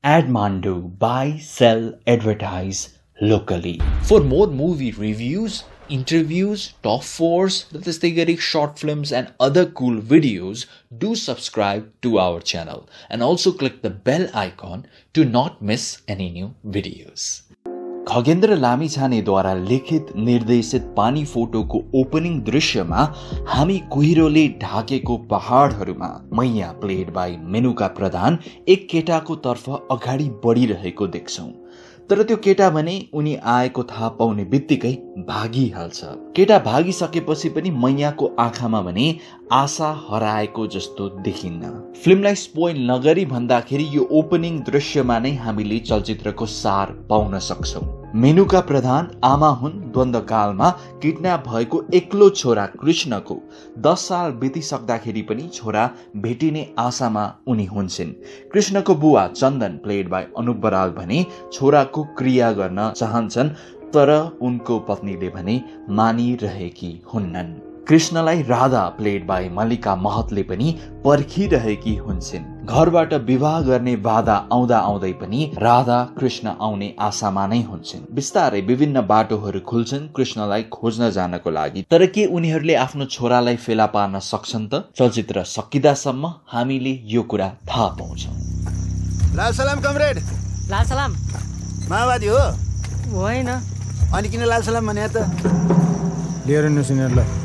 Admandu, buy, sell, advertise locally. For more movie reviews, interviews, top 4s, त्यस्तै गरी short films and other cool videos, do subscribe to our channel and also click the bell icon to not miss any new videos. Khagendra लामिछानेद्वारा लिखित निर्देशित पानी फोटोको opening दृश्यमा हामी कुहिरोले ढाकेको पहाडहरूमा मैया प्लेड बाई मेनुका प्रधान एक केटाको तर्फ अगाडि बढिरहेको देख्छौं। तर त्यो केटा भने उनी आएको थाहा पाउने बित्तिकै भागिहाल्छ। केटा भागिसकेपछि पनि मैयाको आँखामा भने आशा हराएको जस्तो देखिन्न। फिल्मलाई स्पोइल नगरी भन्दाखेरि यो ओपनिङ दृश्यमा नै हामीले चलचित्रको सार पाउन सक्छौं। मेनुका प्रधान आमा हुन्। द्वन्द्वकालमा किडन्याप भएको एक्लो छोरा कृष्णको 10 साल बितिसक्दाखेरि पनि छोरा भेटिने आशामा उनी हुन्छन्। कृष्णको बुवा चन्दन प्लेड बाई अनुप बराल भने छोराको क्रिया गर्न चाहन्छन्, तर उनको पत्नीले भने मानिरहेकी हुन्नन्। कृष्णलाई राधा प्लेड बाई मालिका महतले पनि पर्खिरहेकी हुन्छन्। घरबाट विवाह गर्ने बाधा आउँदा आउँदै पनि राधा कृष्ण आउने आशामा नै हुन्छन्। बिस्तारै विभिन्न बाटोहरू खुल्छन् कृष्णलाई खोज्न जानको लागि। तर के उनीहरूले आफ्नो छोरालाई फेला पार्न सक्छन् त? चलचित्र सकिदासम्म हामीले यो कुरा थाहा पाउँछौं। लाल सलाम कमरेड। लाल सलाम माओवादी हो? होइन। अनि किन लाल सलाम भने त? लिएर नसिनेरलाई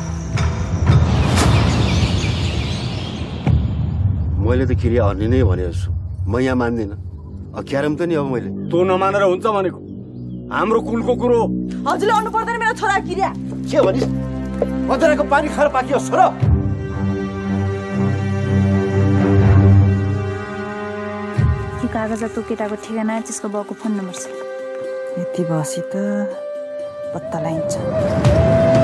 मैले त क्रिया हर्ने नै भनेको छु। म यहाँ मान्दिनँ। क्यारम त नि अब मैले तँ नमानेर हुन्छ भनेको हाम्रो कुलको कुरो। हजुरले आउनु पर्दैन मेरो छोरा क्रिया। के भनिस्? मदराको पानी खाएर पाकियो छोरा। यो कागज तो केटाको ठेगाना त्यसको बाउको फोन नम्बर छ। यति भएपछि त पत्ता लगाइन्छ।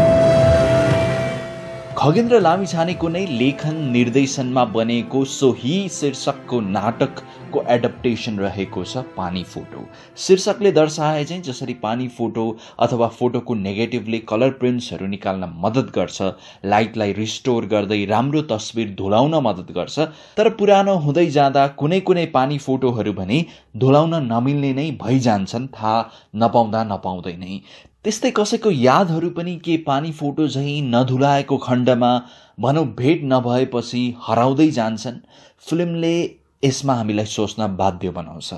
खगेन्द्र लामिछानेको नै लेखन निर्देशनमा बनेको सोही शीर्षकको नाटकको एडप्टेसन रहेको छ पानी फोटो। शीर्षकले दर्शाए चाहिँ जसरी पानी फोटो अथवा फोटोको नेगेटिभले कलर प्रिन्ट्सहरू निकाल्न मद्दत गर्छ, लाइटलाई रिस्टोर गर्दै राम्रो तस्बिर धुलाउन मद्दत गर्छ, तर पुरानो हुँदै जाँदा कुनै कुनै पानी फोटोहरू भने धुलाउन नमिल्ने नै भइजान्छन् थाहा नपाउँदा नपाउँदै नै। त्यस्तै कसैको यादहरू पनि के पानी फोटो झैं नधुलाएको खण्डमा भनौं भेट नभएपछि हराउँदै जान्छन्। फिल्मले यसमा हामीलाई सोच्न बाध्य बनाउँछ।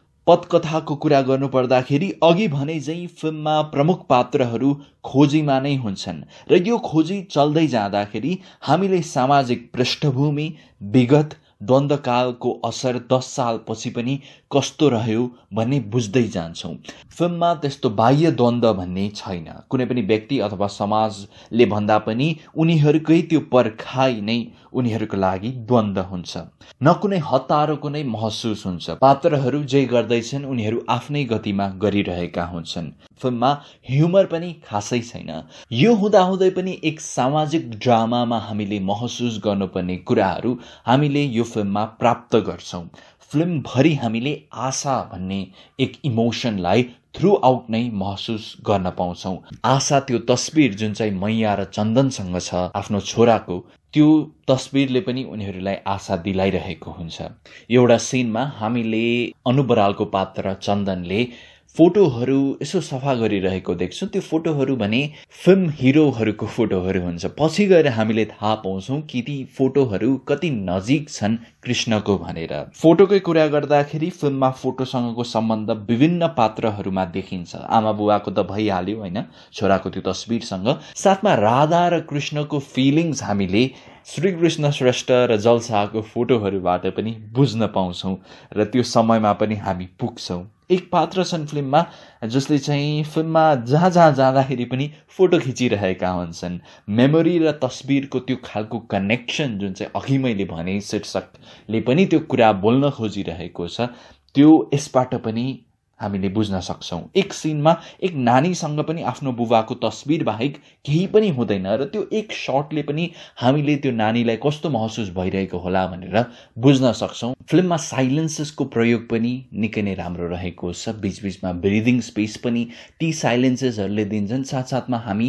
पटकथाको कुरा गर्नु पर्दाखेरि अघि भने चाहिँ फिल्ममा प्रमुख पात्रहरू खोजीमा नै हुन्छन् र यो खोजी चल्दै जाँदाखेरि हामीले सामाजिक पृष्ठभूमि, विगत, द्वन्द्वकालको असर 10 सालपछि पनि कस्तो रह्यो भन्ने बुझ्दै जान्छौं। फिल्ममा त्यस्तो बाह्य द्वन्द्व भन्ने छैन। कुनै पनि व्यक्ति अथवा समाजले भन्दा पनि उनीहरूकै त्यो पर्खाइ नै उनीहरूको लागि द्वन्द्व हुन्छ। न कुनै हतारोको नै महसुस हुन्छ। पात्रहरू जे गर्दैछन् उनीहरू आफ्नै गतिमा गरिरहेका हुन्छन्। फिल्ममा ह्युमर पनि खासै छैन। यो हुँदाहुँदै पनि एक सामाजिक ड्रामामा हामीले महसुस गर्नुपर्ने कुराहरू हामीले यो फिल्ममा प्राप्त गर्छौं। फिल्मभरि हामीले आशा भन्ने एक इमोसनलाई थ्रु आउट नै महसुस गर्न पाउँछौं। आशा त्यो तस्बिर जुन चाहिँ मैया र चन्दनसँग छ आफ्नो छोराको, त्यो तस्बिरले पनि उनीहरूलाई आशा दिलाइरहेको हुन्छ। एउटा सिनमा हामीले अनुप बरालको पात्र चन्दनले फोटोहरू यसो सफा गरिरहेको देख्छौं। त्यो फोटोहरू भने फिल्म हिरोहरूको फोटोहरू हुन्छ। पछि गएर हामीले थाहा पाउँछौं कि ती फोटोहरू कति नजिक छन् कृष्णको भनेर। फोटोकै कुरा गर्दाखेरि फिल्ममा फोटोसँगको सम्बन्ध विभिन्न पात्रहरूमा देखिन्छ। आमा बुवाको त भइहाल्यो होइन, छोराको त्यो तस्बिरसँग, साथमा राधा र कृष्णको फिलिङ्स हामीले श्रीकृष्ण श्रेष्ठ र जलसाको फोटोहरूबाट पनि बुझ्न पाउँछौं र त्यो समयमा पनि हामी पुग्छौं। एक पात्र छन् फिल्ममा जसले चाहिँ फिल्ममा जहाँ जहाँ जाँदाखेरि पनि फोटो खिचिरहेका हुन्छन्। मेमोरी र तस्बिरको त्यो खालको कनेक्सन जुन चाहिँ अघि मैले भने शीर्षकले पनि त्यो कुरा बोल्न खोजिरहेको छ, त्यो यसबाट पनि हामीले बुझ्न सक्छौं। एक सिनमा एक नानीसँग पनि आफ्नो बुबाको तस्बिर बाहेक केही पनि हुँदैन र त्यो एक शटले पनि हामीले त्यो नानीलाई कस्तो महसुस भइरहेको होला भनेर बुझ्न सक्छौं। फिल्ममा साइलेन्सेसको प्रयोग पनि निकै नै राम्रो रहेको छ। बीचबीचमा ब्रिदिङ स्पेस पनि ती साइलेन्सेसहरूले दिन्छन्। साथसाथमा हामी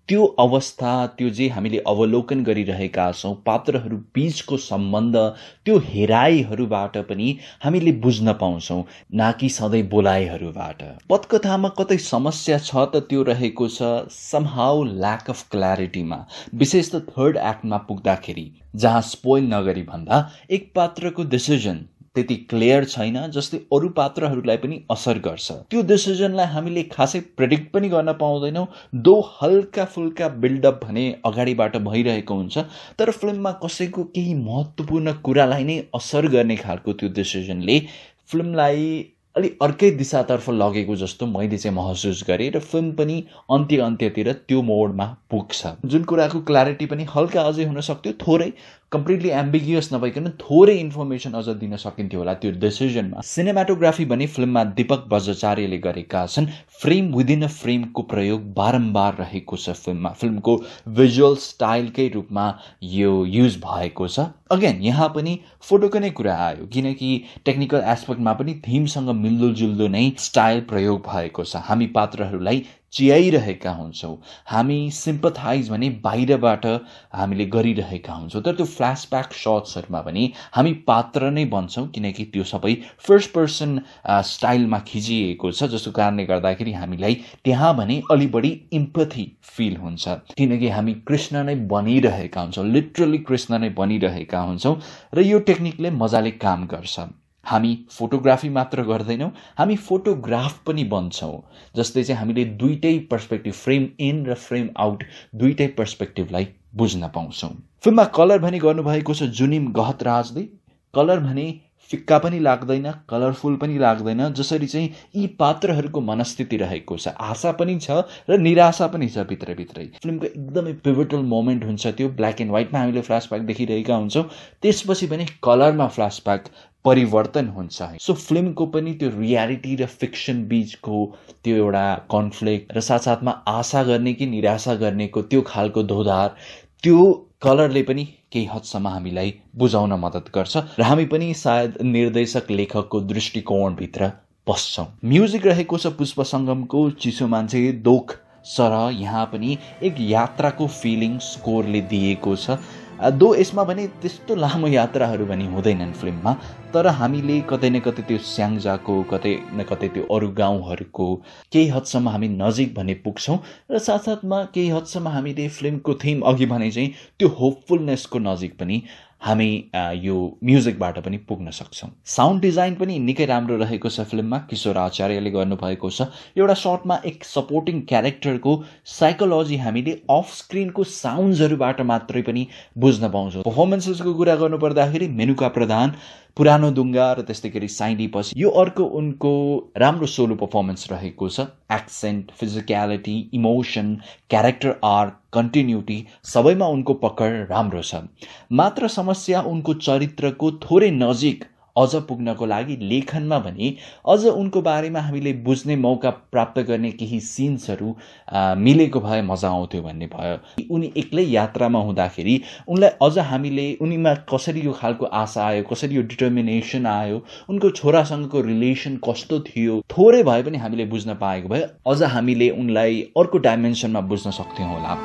त्यो अवस्था, त्यो जे हामीले अवलोकन गरिरहेका छौँ, पात्रहरू बीचको सम्बन्ध, त्यो हेराइहरूबाट पनि हामीले बुझ्न पाउँछौँ, न कि सधैँ बोलाइहरूबाट। पटकथामा कतै समस्या छ त त्यो रहेको छ समहाउ ल्याक अफ क्ल्यारिटीमा, विशेष त थर्ड एक्टमा पुग्दाखेरि, जहाँ स्पोइल नगरी भन्दा एक पात्रको डिसिजन त्यति क्लियर छैन जसले अरू पात्रहरूलाई पनि असर गर्छ। त्यो डिसिजनलाई हामीले खासै प्रेडिक्ट पनि गर्न पाउँदैनौँ, दो हल्का फुल्का बिल्डअप भने अगाडिबाट भइरहेको हुन्छ, तर फिल्ममा कसैको केही महत्त्वपूर्ण कुरालाई नै असर गर्ने खालको त्यो डिसिजनले फिल्मलाई अलि अर्कै दिशातर्फ लगेको जस्तो मैले चाहिँ महसुस गरेँ र फिल्म पनि अन्त्यतिर त्यो मोडमा पुग्छ, जुन कुराको क्ल्यारिटी पनि हल्का अझै हुन सक्थ्यो, थोरै कम्प्लिटली एम्बिगियस नभइकन थोरै इन्फर्मेसन अझ दिन सकिन्थ्यो होला त्यो डिसिजनमा। सिनेमाटोग्राफी भने फिल्ममा दीपक बज्राचार्यले गरेका छन्। फ्रेम विदिन अ फ्रेमको प्रयोग बारम्बार रहेको छ फिल्ममा, फिल्मको भिजुअल स्टाइलकै रूपमा यो युज भएको छ। अगेन यहाँ पनि फोटोको नै कुरा आयो, किनकि टेक्निकल एस्पेक्टमा पनि थिमसँग मिल्दोजुल्दो नै स्टाइल प्रयोग भएको छ। हामी पात्रहरूलाई चियाइरहेका हुन्छौँ, हामी सिम्पथाइज भने बाहिरबाट हामीले गरिरहेका हुन्छौँ, तर त्यो फ्ल्यासब्याक सट्सहरूमा पनि हामी पात्र नै बन्छौँ, किनकि त्यो सबै फर्स्ट पर्सन स्टाइलमा खिचिएको छ, जसको कारणले गर्दाखेरि हामीलाई त्यहाँ भने अलि बढी इम्पथी फिल हुन्छ, किनकि हामी कृष्ण नै बनिरहेका हुन्छौँ, लिटरली कृष्ण नै बनिरहेका हुन्छौँ र यो टेक्निकले मजाले काम गर्छ। हामी फोटोग्राफी मात्र गर्दैनौँ, हामी फोटोग्राफ पनि बन्छौँ, जस्तै चाहिँ हामीले दुईटै पर्सपेक्टिभ, फ्रेम इन र फ्रेम आउट दुईटै पर्सपेक्टिभलाई बुझ्न पाउँछौँ। फिल्ममा कलर भने गर्नुभएको छ जुनिम गहतराजले। कलर भने फिक्का पनि लाग्दैन, कलरफुल पनि लाग्दैन, जसरी चाहिँ यी पात्रहरूको मनस्थिति रहेको छ, आशा पनि छ र निराशा पनि छ भित्रभित्रै। फिल्मको एकदमै पिभटल मोमेन्ट हुन्छ त्यो, ब्ल्याक एन्ड व्हाइटमा हामीले फ्ल्यासब्याक देखिरहेका हुन्छौँ, त्यसपछि पनि कलरमा फ्ल्यासब्याक परिवर्तन हुन्छ। सो फिल्मको पनि त्यो रियालिटी र फिक्सन बीचको त्यो एउटा कन्फ्लिक्ट र साथसाथमा आशा गर्ने कि निराशा गर्नेको त्यो खालको धोधार, त्यो कलरले पनि केही हदसम्म हामीलाई बुझाउन मद्दत गर्छ र हामी पनि सायद निर्देशक लेखकको दृष्टिकोणभित्र पस्छौँ। म्युजिक रहेको छ पुष्प सङ्गमको चिसो मान्छे दोख सरह। यहाँ पनि एक यात्राको फिलिङ स्कोरले दिएको छ। दो यसमा भने त्यस्तो लामो यात्राहरू पनि हुँदैनन् फिल्ममा, तर हामीले कतै न कतै त्यो स्याङ्जाको, कतै न कतै त्यो अरू गाउँहरूको केही हदसम्म हामी नजिक भने पुग्छौँ र साथसाथमा केही हदसम्म हामीले फिल्मको थिम अघि भने चाहिँ त्यो होपफुलनेसको नजिक पनि हामी यो म्युजिकबाट पनि पुग्न सक्छौँ। साउन्ड डिजाइन पनि निकै राम्रो रहेको छ फिल्ममा, किशोर आचार्यले गर्नुभएको छ। एउटा सर्टमा एक सपोर्टिङ क्यारेक्टरको साइकोलोजी हामीले अफ स्क्रिनको साउन्ड्सहरूबाट मात्रै पनि बुझ्न पाउँछौँ। पर्फर्मेन्सेसको कुरा गर्नुपर्दाखेरि मेनुका प्रधान, पुरानो दुङ्गा र त्यस्तै गरी साइडी पछि यो अर्को उनको राम्रो सोलो पर्फर्मेन्स रहेको छ। Accent, physicality, emotion, character arc, continuity सबैमा उनको पकड राम्रो छ। मात्र समस्या उनको चरित्रको थोरै नजिक अझ पुग्नको लागि लेखनमा भने अझ उनको बारेमा हामीले बुझ्ने मौका प्राप्त गर्ने केही सिन्सहरू मिलेको भए मजा आउँथ्यो भन्ने भयो। उनी एक्लै यात्रामा हुँदाखेरि उनलाई अझ हामीले उनीमा कसरी यो खालको आशा आयो, कसरी यो डिटर्मिनेसन आयो, उनको छोरासँगको रिलेसन कस्तो थियो, थोरै भए पनि हामीले बुझ्न पाएको भए अझ हामीले उनलाई अर्को डाइमेन्सनमा बुझ्न सक्थ्यौँ होला।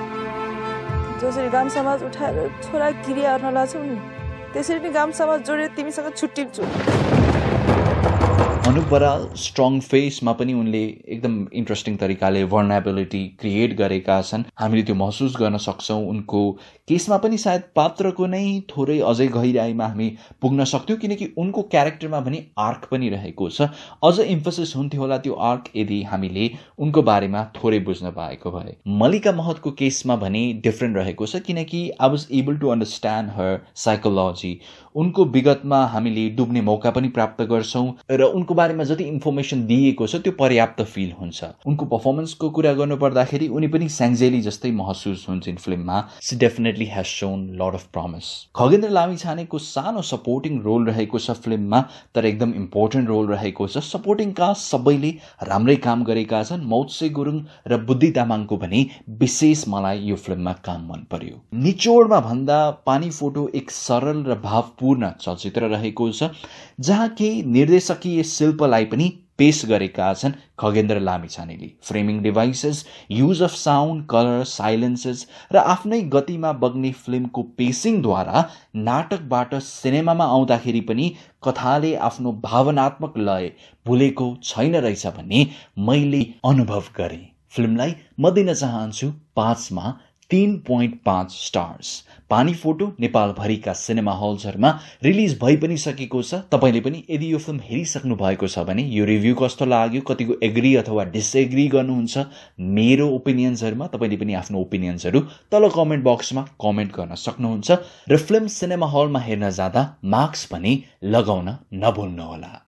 जसरी गाम समाज उठाएर छोरा क्रिया गर्न लाग्छौ नि, त्यसरी नै गाम समाज जोडेर तिमीसँग छुट्टिन्छु। अनुप बराल स्ट्रङ फेसमा पनि उनले एकदम इन्ट्रेस्टिङ तरिकाले भर्नेबिलिटी क्रिएट गरेका छन्, हामीले त्यो महसुस गर्न सक्छौँ। उनको केसमा पनि सायद पात्रको नै थोरै अझै गहिराइमा हामी पुग्न सक्थ्यौँ, किनकि उनको क्यारेक्टरमा पनि आर्क पनि रहेको छ। अझ इम्फोसिस हुन्थ्यो होला त्यो आर्क यदि हामीले उनको बारेमा थोरै बुझ्न पाएको भए। मलिका महतको केसमा भने डिफ्रेन्ट रहेको छ, किनकि I was able to understand her psychology. उनको विगतमा हामीले डुब्ने मौका पनि प्राप्त गर्छौँ र उनको बारेमा जति इन्फर्मेसन दिएको छ त्यो पर्याप्त फिल हुन्छ। उनको पर्फर्मेन्सको कुरा गर्नुपर्दाखेरि उनी पनि स्याङ्जेली जस्तै महसुस हुन्छन् फिल्ममा। She definitely has shown lot of promise. खगेन्द्र लामिछानेको सानो सपोर्टिङ रोल रहेको छ फिल्ममा, तर एकदम इम्पोर्टेन्ट रोल रहेको छ। सपोर्टिङ कास्ट सबैले राम्रै काम गरेका छन्। मौत्से गुरुङ र बुद्धि तामाङको भने विशेष मलाई यो फिल्ममा काम मन पर्यो। निचोडमा भन्दा पानीफोटो एक सरल र भावपूर्ण चलचित्र रहेको छ, जहाँ केही निर्देशकीय शिल्पलाई पनि पेश गरेका छन् खगेन्द्र लामिछानेले। Framing devices, use of sound, colour, silences र आफ्नै गतिमा बग्ने फिल्मको पेसिङद्वारा नाटकबाट सिनेमामा आउँदाखेरि पनि कथाले आफ्नो भावनात्मक लय भुलेको छैन रहेछ भन्ने मैले अनुभव गरेँ। फिल्मलाई म दिन चाहन्छु 5मा 3.5 स्टार्स। पानीफोटो नेपालभरिका सिनेमा हल्सहरूमा रिलिज भइ पनि सकेको छ। तपाईँले पनि यदि यो फिल्म हेरिसक्नु भएको छ भने यो रिभ्यू कस्तो लाग्यो, कतिको एग्री अथवा डिसएग्री गर्नुहुन्छ मेरो ओपिनियन्सहरूमा, तपाईँले पनि आफ्नो ओपिनियन्सहरू तल कमेन्ट बक्समा कमेन्ट गर्न सक्नुहुन्छ। र फिल्म सिनेमा हलमा हेर्न जाँदा मास्क पनि लगाउन नभुल्नुहोला।